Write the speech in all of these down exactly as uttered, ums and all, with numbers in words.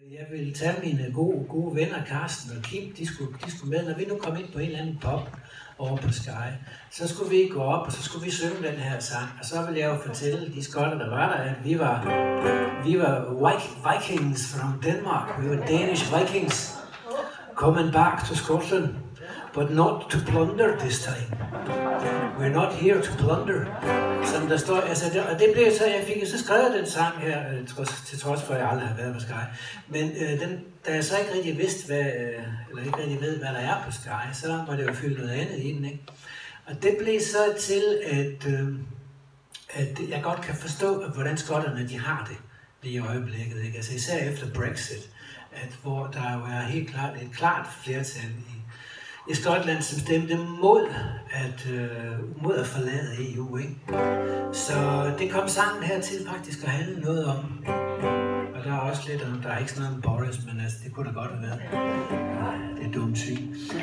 Jeg ville tage mine gode, gode venner, Carsten og Kim, de skulle, de skulle med. Når vi nu kom ind på en eller anden pop over på Sky, så skulle vi gå op, og så skulle vi synge den her sang. Og så ville jeg jo fortælle de skotter, der var der, at vi var, vi var Vikings from Denmark. Vi var Danish Vikings. Coming back to Scotland, but not to plunder this time. We're not here to plunder. Som der står, altså, det, og det blev så, jeg fik så skrevet den sang her, til trods for, at jeg aldrig har været på Sky. Men øh, den, da jeg så ikke rigtig vidste, hvad, øh, eller ikke rigtig ved, hvad der er på Sky, så må det jo fylde noget andet i den, ikke? Og det blev så til, at, øh, at jeg godt kan forstå, hvordan skotterne de har det lige i øjeblikket, ikke? Altså især efter Brexit, at, hvor der jo er helt klart et klart flertal i i Skotland, som stemte mod at, øh, mod at forlade E U, ikke? Så det kom sangen her til faktisk at handle noget om. Og der er også lidt om, der er ikke sådan noget om Boris, men altså, det kunne da godt have været. Det er dumt syg.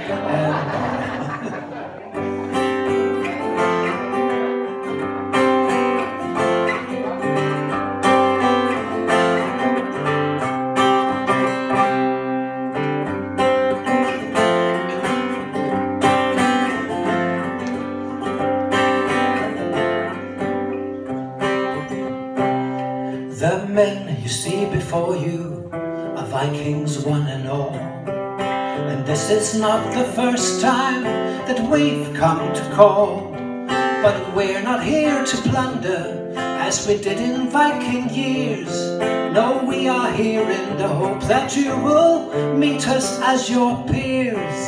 The men you see before you are Vikings one and all. And this is not the first time that we've come to call. But we're not here to plunder as we did in Viking years. No, we are here in the hope that you will meet us as your peers.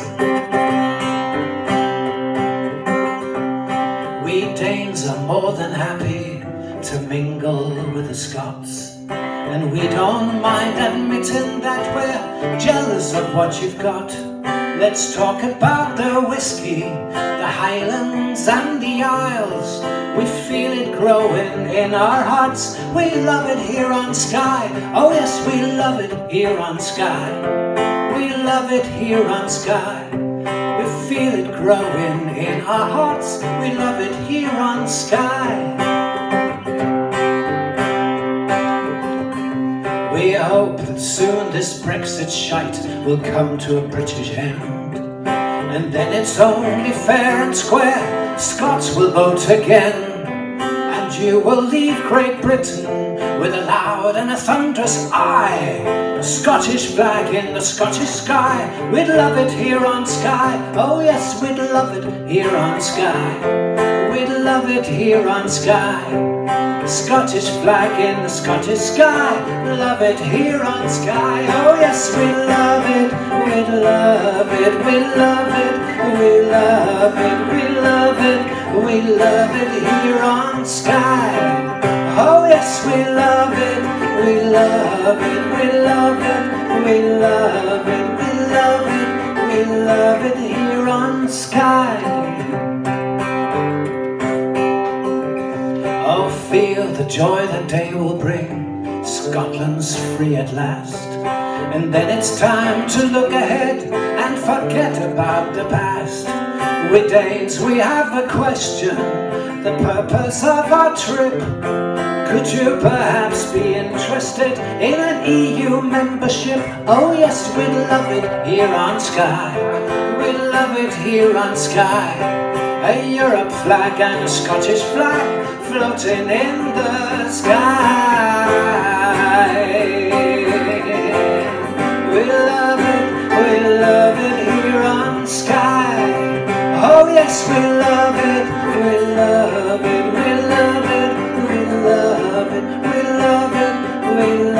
We Danes are more than happy to mingle with the Scots, and we don't mind admitting that we're jealous of what you've got. Let's talk about the whiskey, the Highlands and the Isles. We feel it growing in our hearts. We love it here on Sky. Oh yes, we love it here on Sky. We love it here on Sky. We feel it growing in our hearts. We love it here on Sky. We hope that soon this Brexit shite will come to a British end. And then it's only fair and square, Scots will vote again. And you will leave Great Britain with a loud and a thunderous aye. A Scottish flag in the Scottish sky. We'd love it here on Sky. Oh yes, we'd love it here on Sky. We'd love it here on Sky. The Scottish flag in the Scottish sky. Love it here on Sky. Oh yes, we love it. We love it. We love it. We love it. We love it. We love it here on Sky. Oh yes, we love it. We love it. We love it. We love it. We love it. We love it here on Sky. Oh, feel the joy that day will bring. Scotland's free at last. And then it's time to look ahead and forget about the past. We Danes, we have a question, the purpose of our trip. Could you perhaps be interested in an E U membership? Oh yes, we'd love it here on Sky. We'd love it here on Sky. A Europe flag and a Scottish flag floating in the sky. We love it, we love it here on Sky. Oh yes, we love it, we love it, we love it, we love it, we love it, we love it.